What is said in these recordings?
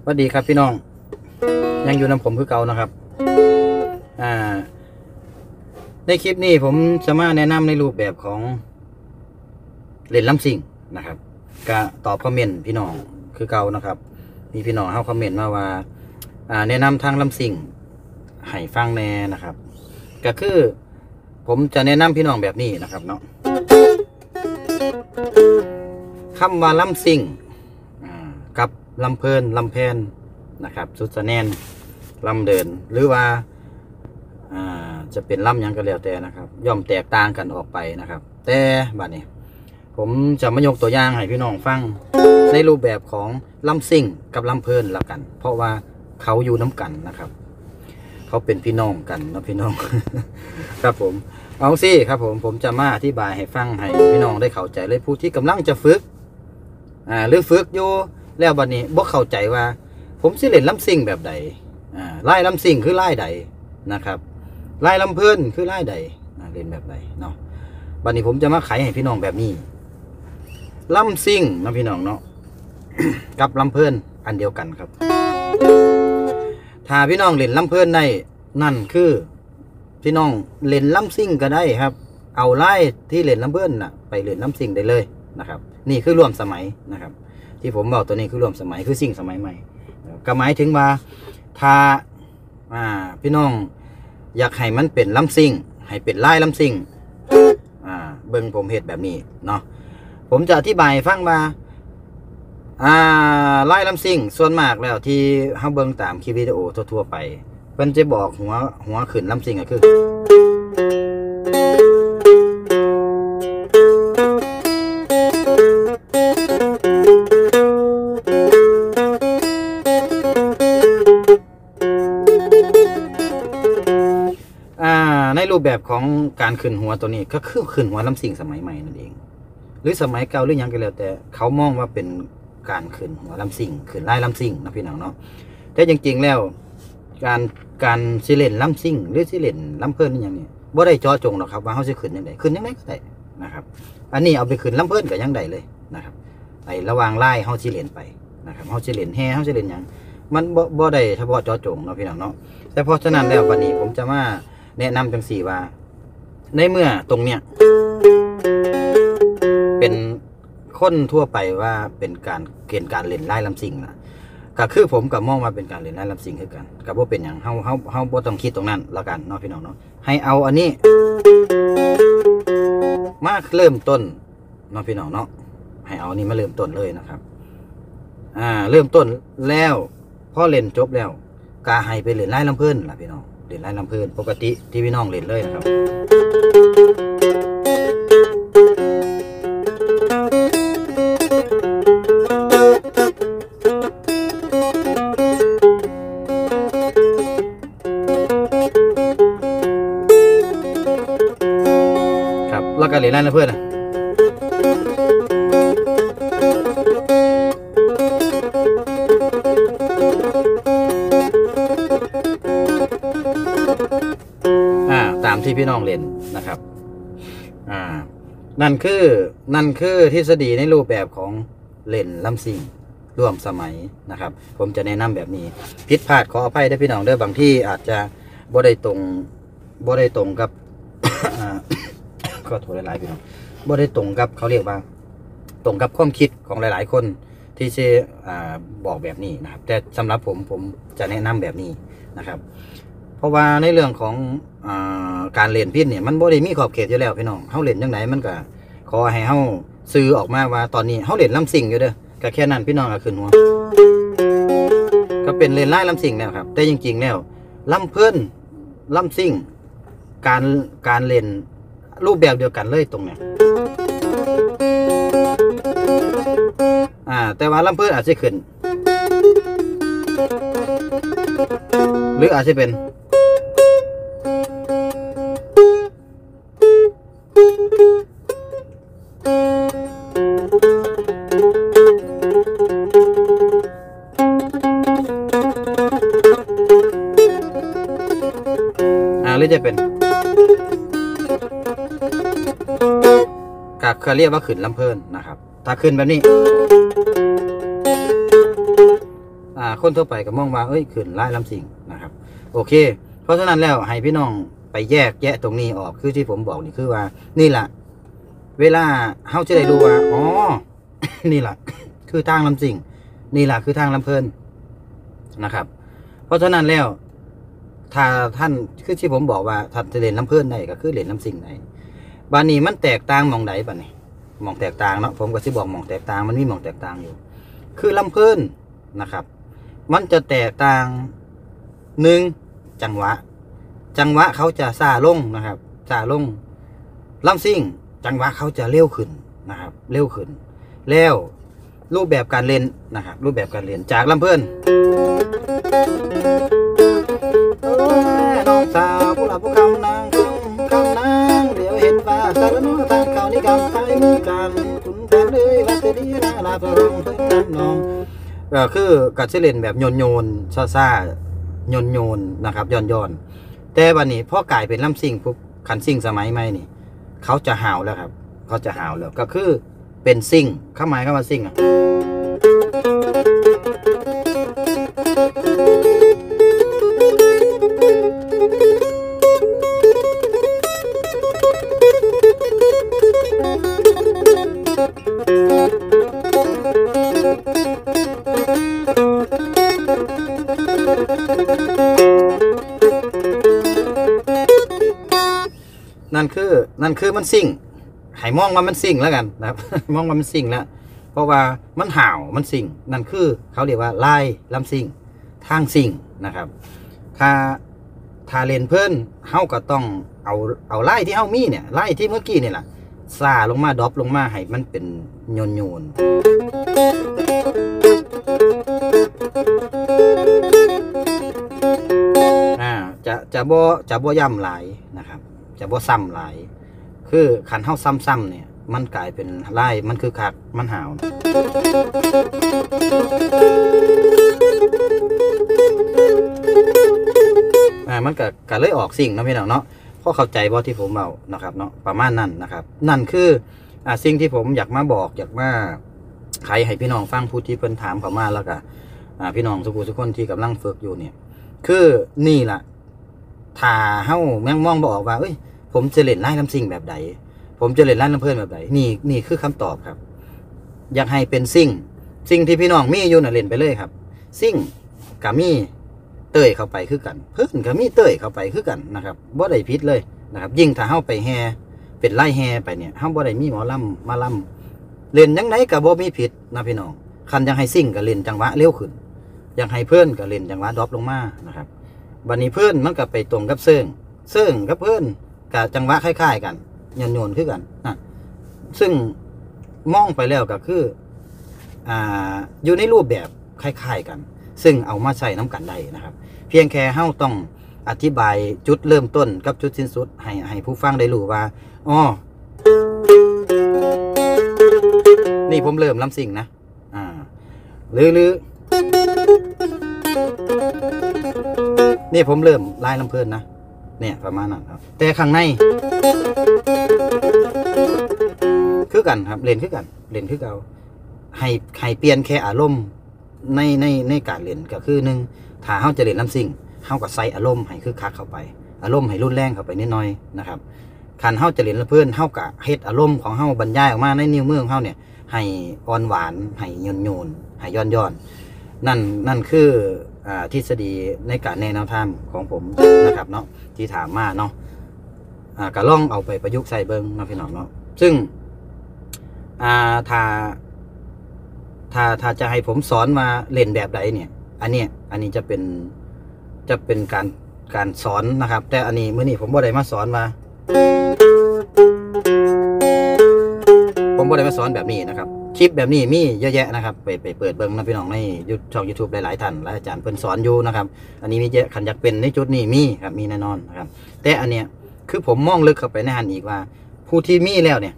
สวัสดีครับพี่น้องยังอยู่นำผมคือเก่านะครับในคลิปนี้ผมจะมาแนะนำในรูปแบบของเล่นลำซิ่งนะครับก็ตอบคอมเมนต์พี่น้องคือเก่านะครับมีพี่น้องเข้าคอมเมนต์มาว่าแนะนำทางลำซิ่งให้ฟังแน่นะครับก็คือผมจะแนะนำพี่น้องแบบนี้นะครับเนาะคำว่าลำซิ่งกับลำเพลินลำแพนนะครับสุดสะแนนลำเดินหรือว่าจะเป็นลำยังก็แล้วแต่นะครับย่อมแตกต่างกันออกไปนะครับแต่บัดนี้ผมจะมายกตัวอย่างให้พี่น้องฟังในรูปแบบของลำซิ่งกับลำเพลินละกันเพราะว่าเขาอยู่น้ำกันนะครับเขาเป็นพี่น้องกันนะพี่น้อง ครับผมเอาสิครับผมจะมาอธิบายให้ฟังให้พี่น้องได้เข้าใจเลยผู้ที่กำลังจะฝึกหรือฝึกอยู่แล้วบัดนี้บ่เข้าใจว่าผมสิเล่นลำซิ่งแบบใดไล่ลำซิ่งคือไล่ใดนะครับไล่ลำเพลินคือไล่ใดเล่นแบบใดเนาะบัดนี้ผมจะมาไขให้พี่น้องแบบนี้ลำซิ่งนะพี่น้องเนาะ กับลำเพลินอันเดียวกันครับถ้าพี่น้องเล่นลำเพลินได้นั่นคือพี่น้องเล่นลำซิ่งก็ได้ครับเอาไล่ที่เล่นลำเพลินไปเล่นลำซิ่งได้เลยนะครับนี่คือร่วมสมัยนะครับที่ผมบอกตัวนี้คือร่วมสมัยคือสิ่งสมัยใหม่ก็หมายถึงว่าถ้าพี่น้องอยากให้มันเป็นลำซิ่งให้เป็นไล่ลำซิ่งเบิ่งผมเห็ดแบบนี้เนาะผมจะอธิบายฟังว่าไล่ลำซิ่งส่วนมากแล้วที่เฮาเบิ่งตามคลิปวิดีโอทั่วๆไปเพิ่นจะบอกหัวขึ้นลำซิ่งก็คือในรูปแบบของการขึ้นหัวตัวนี้ก็คือขึ้นหัวลำซิ่งสมัยใหม่นั่นเองหรือสมัยเก่าหรือยังก็แล้วแต่เขามองว่าเป็นการขึ้นหัวลำซิ่งขึ้นไล่ลำซิ่งนะพี่น้องเนาะแต่จริงๆแล้วการสิเล่นลำซิ่งหรือสิเล่นลำเพลินนี่อย่างนี้บ่ได้เจาะจงหรอกครับว่าเขาสิขึ้นยังไงขึ้นยังไงก็ได้นะครับอันนี้เอาไปขึ้นลำเพลินก็ยังได้เลยนะครับไอ้ระหว่างไล่เขาสิเล่นไปนะครับเขาสิเล่นแห่เขาสิเล่นอย่างมันบ่ได้เฉพาะเจาะจงเนาะพี่น้องเนาะแต่เพราะฉะนั้นแล้ววันนี้ผมจะมาแนะนำจังสี่ว่าในเมื่อตรงเนี้ยเป็นคนทั่วไปว่าเป็นการเกณฑ์การเล่นไล่ลำซิ่งนะก็คือผมกับมองว่าเป็นการเล่นไล่ลำซิ่งคือกันกับว่าเป็นอย่างเฮาบ่ต้องคิดตรงนั้นแล้วกันเนาะพี่น้องเนาะให้เอาอันนี้มาเริ่มต้นเนาะพี่น้องเนาะให้เอานี่มาเริ่มต้นเลยนะครับเริ่มต้นแล้วพอเล่นจบแล้วก็ให้ไปเล่นไล่ลำเพลินล่ะพี่น้องเล่นไล่ลำเพลินปกติที่พี่น้องเล่นเลยนะครับครับแล้วก็เล่นไล่ลำเพลินตามที่พี่น้องเล่นนะครับนั่นคือทฤษฎีในรูปแบบของเล่นลำซิ่งร่วมสมัยนะครับผมจะแนะนำแบบนี้ผิดพลาดขออภัยด้วยพี่น้องเด้อบางที่อาจจะบ่ได้ตรงกับ ก็โทษหลายๆพี่น้องบ่ได้ตรงกับเขาเรียกว่าตรงกับความคิดของหลายๆคนที่จะบอกแบบนี้นะครับแต่สำหรับผมจะแนะนำแบบนี้นะครับเพราะว่าในเรื่องของการเล่นพิษเนี่ยมันบ่ได้มีขอบเขตอยู่แล้วพี่น้องเฮาเล่นจังไหนมันก็ขอให้เฮาสื่อออกมาว่าตอนนี้เฮาเล่นลำซิ่งอยู่เด้อก็แค่นั้นพี่น้องก็ขึ้นหัวก็เป็นเล่นไล่ลำซิ่งแล้วครับแต่จริงๆแล้วลำเพลินลำซิ่งการเล่นรูปแบบเดียวกันเลยตรงเนี้ยแต่ว่าลำเพลินอาจจะขึ้นหรืออาจจะเป็นหรือจะเป็นก็เขาเรียกว่าขึ้นลำเพลินนะครับถ้าขึ้นแบบนี้คนทั่วไปก็มองว่าเอ้ยขึ้นลายลำสิ่งนะครับโอเคเพราะฉะนั้นแล้วให้พี่น้องไปแยกแยะตรงนี้ออกคือที่ผมบอกนี่คือว่านี่แหละเวลาเฮาจะได้รู้ว่าอ๋อ นี่แหละคือทางลำสิ่งนี่แหละคือทางลำเพลินนะครับเพราะฉะนั้นแล้วถ้าท่านคือที่ผมบอกว่าท่านจะเล่นลำเพลินได้ก็คือเล่นลำสิ่งได้บานนี้มันแตกต่างมองใดบานนี้มองแตกต่างเนาะผมก็สิบอกมองแตกต่างมันมีมองแตกต่างอยู่คือลำเพลินนะครับมันจะแตกต่างหนึ่งจังหวะเขาจะซาลงนะครับซาลงลำซิ่งจังหวะเขาจะเร็วขึ้นนะครับเร็วขึ้นแล้วรูปแบบการเล่นนะครับรูปแบบการเล่นจากลำเพลินน้องสาวผู้หลับผู้คำนางคำนางเดี๋ยวเห็นฟ้าสารน้องทางเขานี่กำไฟมือกันคุณแฟนเลยว่าจะดีนะลาพระองค์เพิ่งนั้นน้องก็คือการเล่นแบบโยนซ่าโยนนะครับย้อนแต่วันนี้พ่อกลายเป็นลำซิ่งปุ๊บขันซิ่งสมัยใหม่นี่เขาจะห่าวแล้วครับเขาจะห่าวแล้วก็คือเป็นซิ่งเข้าหมายเข้ามาซิ่งนั่นคือมันซิ่งให้มองว่ามันซิ่งแล้วกันนะครับ มองว่ามันซิ่งแล้วเพราะว่ามันห่าวมันซิ่งนั่นคือเขาเรียกว่าลายลำซิ่งทางซิ่งนะครับถ้าเล่นเพิ่นเฮาก็ต้องเอาลายที่เฮามีเนี่ยลายที่เมื่อกี้นี่แหละซาลงมาดรอปลงมาให้มันเป็นโยนจะบ่ย่ำหลายนะครับจะบ่ซ้ำหลายคือขันเฮาซ้ำเนี่ยมันกลายเป็นลายมันคือคักมันห่าวมันก็เลยออกสิ่งนะพี่น้องเนาะพอเข้าใจบ่ที่ผมเมานะครับเนาะประมาณนั้นนะครับนั่นคือสิ่งที่ผมอยากมาบอกอยากมาใครให้พี่น้องฟังผู้ที่เพิ่นถามเข้ามาแล้วก็พี่น้องทุกคนที่กำลังฝึกอยู่เนี่ยคือนี่ล่ะถ้าเฮายังมองบ่ออกว่าเอ้ยผมจะเล่นลายลำซิ่งแบบใดผมจะเล่นลายลำเพลินแบบใดนี่คือคำตอบครับอยากให้เป็นซิ่งที่พี่น้องมีอยู่น่ะเล่นไปเลยครับซิ่งกับมีเต้ยเข้าไปคือกันเพิ่นกับมีเต้ยเข้าไปคือกันนะครับบ่ได้ผิดเลยนะครับยิ่งถ้าเฮาไปแฮเป็นไล่แฮไปเนี่ยเฮาบ่ได้มีหมอลำมาลำเล่นยังไงก็บ่มีผิดนะพี่น้องคันอยากให้ซิ่งก็เล่นจังหวะเร็วขึ้นอยากให้เพิ่นก็เล่นจังหวะดรอปลงมานะครับบัดนี้เพิ่นมันก็ไปตรงกับเซิงกับเพิ่นกับจังหวะคล้ายๆกันโยนคือกันนะซึ่งมองไปแล้วก็คืออยู่ในรูปแบบคล้ายๆกันซึ่งเอามาใช้น้ำกันได้นะครับเพียงแค่เฮาต้องอธิบายจุดเริ่มต้นกับจุดสิ้นสุดให้ผู้ฟังได้รู้ว่าอ๋อนี่ผมเริ่มลำซิ่งนะหรือนี่ผมเริ่มลายลำเพลินนะเนี่ยประมาณนั้นครับแต่ข้างในคือกันครับเล่นคือกันเล่นคือเก่าให้เปลี่ยนแค่อารมณ์ในการเล่นก็คือหนึ่งถ้าเฮาจะเล่นลำซิ่งเฮาก็ใส่อารมณ์ให้คือคักเข้าไปอารมณ์ให้รุนแรงเข้าไปนิดหน่อยนะครับคันเฮาจะเล่นลำเพลินเฮาก็เฮ็ดอารมณ์ของเฮาบรรยายออกมาในนิ้วมือของเฮาเนี่ยให้อ่อนหวานให้โยนให้ย้อนนั่นคือทฤษฎีในการแนะแนวทางของผมนะครับเนาะที่ถามมาเนาะก็ลองเอาไปประยุกต์ใส่เบิ้งนะพี่น้องเนาะซึ่งถ้าจะให้ผมสอนมาเล่นแบบใดเนี่ยอันนี้จะเป็นการสอนนะครับแต่อันนี้เมื่อนี้ผมบ่ได้มาสอนมาแบบนี้นะครับคลิปแบบนี้มีเยอะแยะนะครับไปเปิดเบิ้งนะพี่น้องในช่อง YouTube หลายๆท่านหลายอาจารย์เพิ่นสอนอยู่นะครับอันนี้มีเยอะขันอยากเป็นในจุดนี้มีครับมีแน่นอนนะครับแต่อันเนี้ยคือผมมองลึกเข้าไปในหันอีกว่าผู้ที่มีแล้วเนี่ย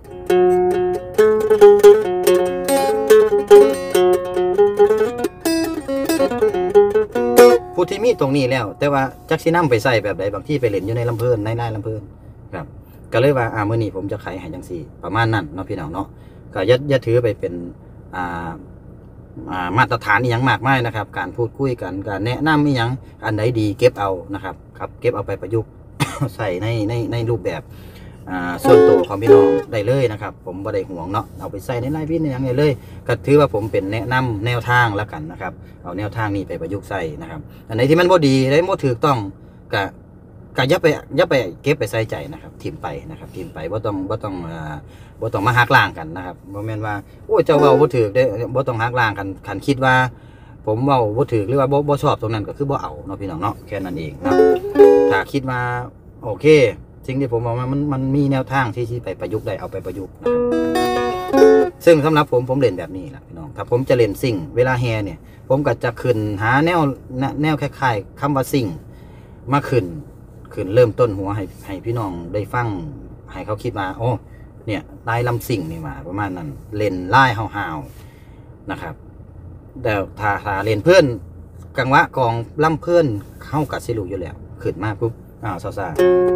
ผู้ที่มีตรงนี้แล้วแต่ว่าจักสินำไปใส่แบบใดบางที่ไปเล่นอยู่ในลำเพลินในลำเพลินครับก็เลยว่ามื้อนี้ผมจะไขให้จังซี่ประมาณนั้นเนาะพี่น้องเนาะก็อย่าถือไปเป็นมาตรฐานอีหยังมากมายนะครับการพูดคุยกันการแนะนำอีหยังอันใดดีเก็บเอานะครับครับเก็บเอาไปประยุกต์ ใส่ในรูปแบบส่วนตัวของพี่น้องได้เลยนะครับผมบ่ได้ห่วงเนาะเอาไปใส่ในไลฟ์วิดีโออย่างไรเลยก็ถือว่าผมเป็นแนะนำแนวทางแล้วกันนะครับเอาแนวทางนี้ไปประยุกต์ใส่นะครับอันไหนที่มันบ่ดีได้บ่ถูกต้องก็อย่าไปเก็บไปใส่ใจนะครับทิมไปนะครับทิมไปบ่ต้องมาหักล้างกันนะครับบ่แม่นว่าโอ้เจ้าเว้าบ่ถูกได้บ่ต้องหักล้างกันคันคิดว่าผมเว้าบ่ถูกหรือว่าบ่ชอบตรงนั้นก็คือบ่เอาเนาะพี่น้องเนาะแค่นั้นเองนะถ้าคิดว่าโอเคสิ่งที่ผมบอกว่ามันมีแนวทางที่ไปประยุกต์ได้เอาไปประยุกต์นะครับซึ่งสำหรับผมเล่นแบบนี้แหละพี่น้องถ้าผมจะเล่นสิ่งเวลาแฮเนี่ยผมก็จะขึ้นหาแนวคล้ายๆคำว่าสิ่งมาขึ้นเริ่มต้นหัวให้พี่น้องได้ฟังให้เขาคิดว่าโอ้เนี่ยไล่ลำสิ่งนี่มาประมาณนั้นเล่นไล่ห่าวๆนะครับแต่ถ้าเล่นเพื่อนกังวะกองลำเพื่อนเข้ากับสิลูอยู่แล้วขึ้นมาปุ๊บซา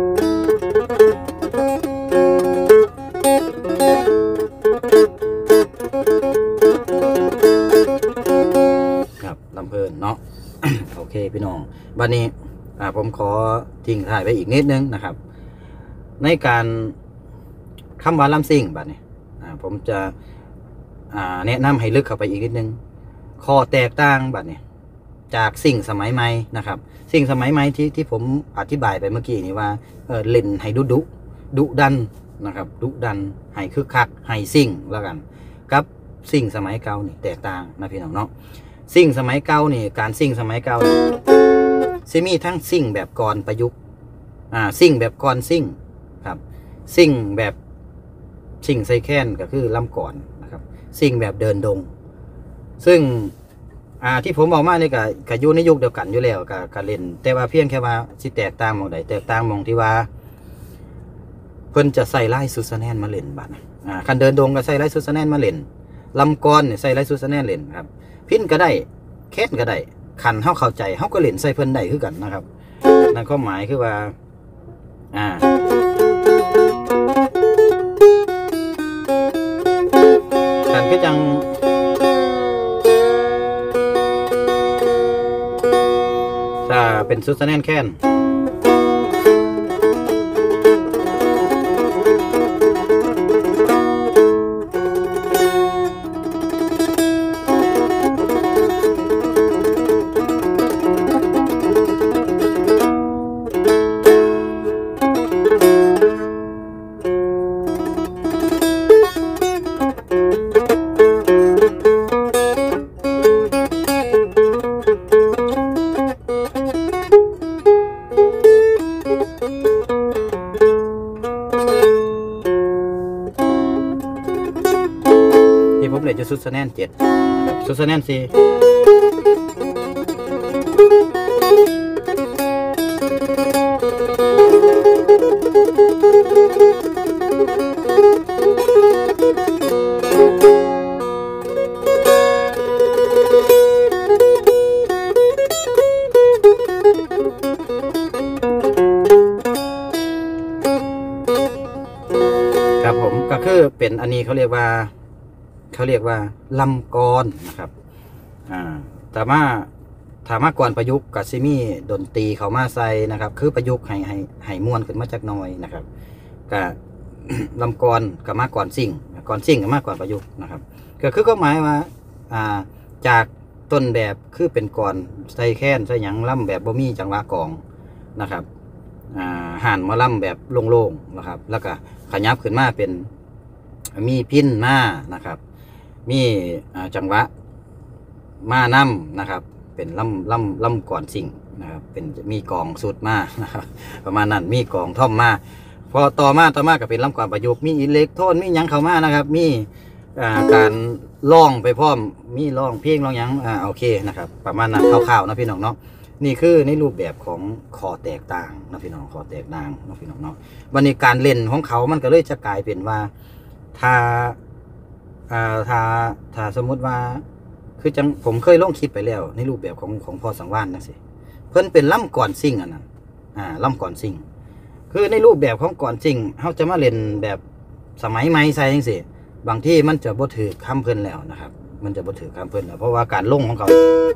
ครับลำเพลินเนาะ โอเคพี่น้องบัดนี้ผมขอทิ้งท้ายไว้อีกนิดนึงนะครับในการคำว่าลำซิ่งบัดนี้ผมจะแนะนำให้ลึกเข้าไปอีกนิดนึงข้อแตกต่างบัดนี้จากสิ่งสมัยใหม่นะครับสิ่งสมัยใหม่ที่ผมอธิบายไปเมื่อกี้นี้ว่าเล่นให้ดุดันนะครับดุดันให้คึกคักให้สิ่งแล้วกันกับสิ่งสมัยเก่านี่แตกต่างนะพี่น้องเนาะสิ่งสมัยเก่านี่การสิ่งสมัยเก่าซิมีทั้งสิ่งแบบก่อนประยุกต์สิ่งแบบก่อนสิ่งครับสิ่งแบบสิ่งไซแคนก็คือลำก่อนนะครับสิ่งแบบเดินดงซึ่งที่ผมบอกมาเนี่ยก็อยู่ในยุคเดียวกันอยู่แล้วก็เล่นแต่ว่าเพียงแค่ว่าสิแตกต่างมองใดแตกต่างมองที่ว่าเพิ่นจะใส่ไล่ซูซาแนนมาเล่นบัดคันเดินดงก็ใส่ไล่ซูซาแนนมาเล่นลำกรเนี่ยใส่ไล่ซูซาแนนเล่นครับพินก็ได้แค้นก็ได้คันเฮาเข้าใจเฮาก็เล่นใส่เพิ่นได้คือกันนะครับนั่นข้อหมายคือว่ากันก็จังถ้าเป็นซูซาแนนแค้นผมเลยจะซูซาแนน7ซูซาแนน4ครับผมก็คือเป็นอันนี้เขาเรียกว่าลำกรนะครับถามก่อนประยุกต์กับซิมี่ดนตรีเขามาใส่นะครับคือประยุกต์ให้ม้วนขึ้นมาจากน้อยนะครับกับ ลำกรกับมาก่อนสิ่งกับมาก่อนประยุกต์นะครับก็คือก็หมายว่าจากต้นแบบคือเป็นก่อนใส่แค้นใส่หยังล่ำแบบบ่มีจังหวะกองนะครับห่านมาล่ำแบบโล่งๆนะครับแล้วก็ขยับขึ้นมาเป็นมีพินมานะครับมีจังหวะมานํนะครับเป็นล่ำก่อนสิ่งนะครับเป็นมีกองสุดมานะครับประมาณนั้นมีกองท่อมมาพอต่อมาก็เป็นล่ำก่อนประยุกต์มีอิเล็กโทรนมีหยังเข้ามานะครับมีการร้องไปพร้อมมีร้องเพลงร้องหยังโอเคนะครับประมาณนั้นคร่าวๆนะพี่น้องเนาะนี่คือในรูปแบบของคอแตกต่างนะพี่น้องคอแตกต่างนะพี่น้องเนาะวันนี้การเล่นของเขามันก็เลยจะกลายเป็นว่าถ้าสมมุติว่าคือจังผมเคยลงคลิปไปแล้วในรูปแบบของพ่อสังวาลนะสิเพิ่นเป็นล่ำก่อนซิ่งอันนั้นล่ำก่อนซิ่งคือในรูปแบบของก่อนซิ่งเขาจะมาเล่นแบบสมัยใหม่ใส่จังสิบางที่มันจะบ่ถือคำเพิ่นแล้วนะครับมันจะบ่ถือคำเพิ่นเพราะว่าการลงของเขา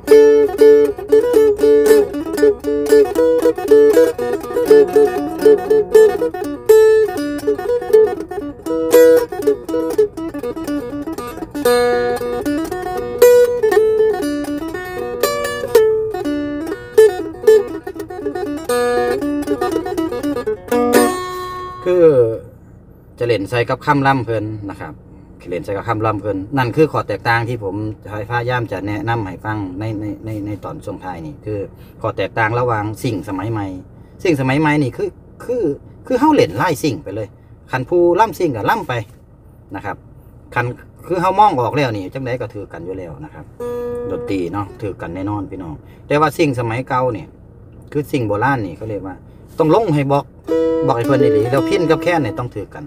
คือจะเล่นใส่กับคำล่ำเพิ่นนะครับเล่นใส่กับคำล่ำเพิ่นนั่นคือข้อแตกต่างที่ผมพยายามจะแนะนำให้ฟังในตอนช่วงท้ายนี่คือข้อแตกต่างระหว่างสิ่งสมัยใหม่สิ่งสมัยใหม่นี่คือเฮาเล่นไล่สิ่งไปเลยคันผู้ล่ำสิ่งก็ล่ำไปนะครับคันคือเฮามองออกแล้วนี่จังไดก็ถือกันอยู่แล้วนะครับดนตรีเนาะถือกันแน่นอนพี่น้องแต่ว่าสิ่งสมัยเก่าเนี่ยคือสิ่งโบราณนี่เขาเรียกว่าต้องลงให้บอกให้เพื่อนดีๆแล้วพินกับแค่เนี่ยต้องถือกัน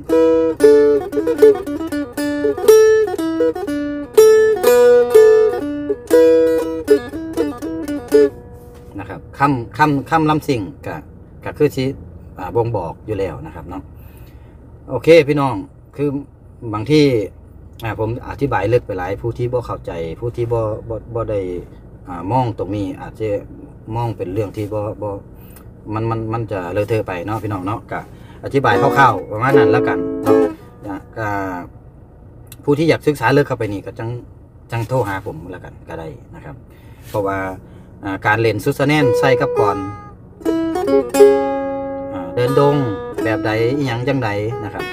นะครับคำลำสิ่งก็คือที่บ่งบอกอยู่แล้วนะครับเนาะโอเคพี่น้องคือบางที่ผมอธิบายลึกไปหลายผู้ที่บ่เข้าใจผู้ที่บ่ได้มองตรงนี้อาจจะมองเป็นเรื่องที่บ่มันจะเลอะเทอะไปเนาะพี่น้องเนาะก็อธิบายคร่าวๆประมาณนั้นแล้วกันเนาะผู้ที่อยากศึกษาเลิกเข้าไปนี่ก็จังโทรหาผมแล้วกันก็ได้นะครับเพราะว่าการเล่นซุสแนนใส่กับก่อนเดินดงแบบใดอีหยังจังใดนะครับ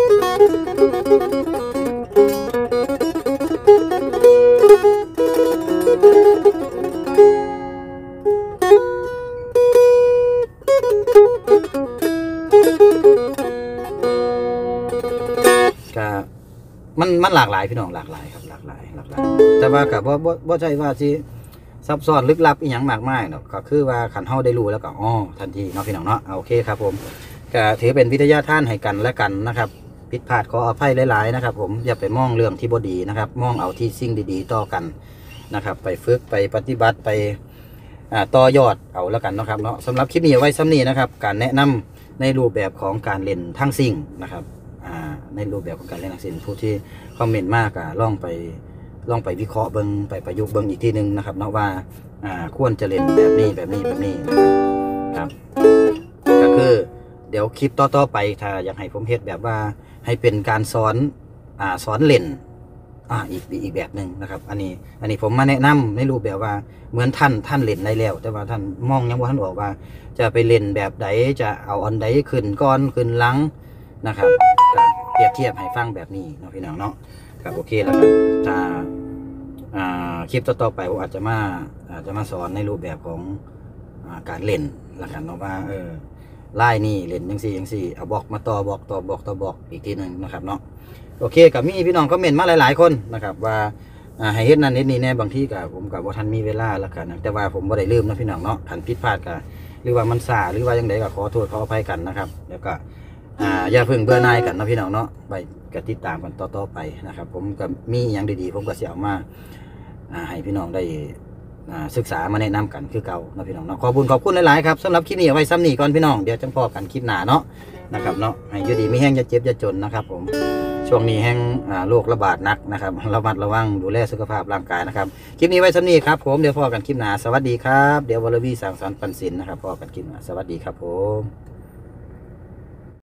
มันหลากหลายพี่น้องหลากหลายครับหลากหลายแต่ว่ากับว่าใช่ว่าที่ซับซ้อนลึกลับอีหยังมากมายเนาะก็คือว่าขันเฮาได้รู้แล้วก็ทันทีเนาะพี่น้องเนาะโอเคครับผมก็ถือเป็นวิทยาทานให้กันและกันนะครับผิดพลาดขออภัยหลายๆนะครับผมอย่าไปมองเรื่องที่บ่ดีนะครับมองเอาที่สิ่งดีๆต่อกันนะครับไปฝึกไปปฏิบัติไปต่อยอดเอาแล้วกันนะครับเนาะสำหรับคลิปนี้ไว้ซ้ำนี้นะครับการแนะนำในรูปแบบของการเล่นทั้งสิ่งนะครับในรูปแบบของการเล่นทั้งสิ่งผู้ที่คอมเมนต์มากลองไปวิเคราะห์เบิ้งไปประยุกต์เบิ้งอีกทีนึงนะครับเนาะว่าควรจะเล่นแบบนี้นะครับก็คือเดี๋ยวคลิปต่อไปถ้าอยากให้ผมเฮ็ดแบบว่าให้เป็นการสอนเล่นอีกแบบหนึ่งนะครับอันนี้ผมมาแนะนำในรูปแบบว่าเหมือนท่านเล่นได้แล้วแต่ว่าท่านมองยังว่าท่านบอกว่าจะไปเล่นแบบใดจะเอาอันใดขึ้นก่อนขึ้นหลังนะครับเปรียบเทียบให้ฟังแบบนี้เนาะพี่น้องเนาะครับโอเคแล้วกันถ้าคลิปต่อไปผมอาจจะมาสอนในรูปแบบของการเล่นละกันเนาะว่าไล่นี่เล่นยังสี่เอาบอกมาต่อบอกอีกทีหนึ่งนะครับเนาะโอเคกับมีพี่น้องคอมเมนต์มาหลายๆคนนะครับว่าให้เฮ็ดนั่นเฮ็ดนี่แน่บางที่กับผมกับว่าท่านมีเวลาแล้วกันแต่ว่าผมบ่ได้ลืมนะพี่น้องเนาะขันผิดพลาดกันหรือว่ามันซ่าหรือว่ายังไงก็ขอโทษขออภัยกันนะครับแล้วก็อย่าเพิ่งเบื่อหน่ายกันนะพี่น้องเนาะไปก็ติดตามกันต่อไปนะครับผมก็มีอย่างดีๆผมก็เสียมาให้พี่น้องได้ศึกษามาแนะนำกันคือเก่านะพี่น้องเนาะขอบคุณหลายๆครับสำหรับคลิปนี้เอาไว้ซ้ำนี่ก่อนพี่น้องเดี๋ยวจังพอกันคลิปหน้าเนาะนะครับเนาะให้อยู่ดีไม่แห้งจะเจ็บจะจนนะครับผมช่วงนี้แห้งโรคระบาดนักนะครับระมัดระวังดูแลสุขภาพร่างกายนะครับคลิปนี้ไว้ซ้ำนี่ครับผมเดี๋ยวพอกันคลิปหน้าสวัสดีครับเดี๋ยววรวีสังสรรค์ปันสินนะครับพอกันคลิปหน้าสวัสดีครับผม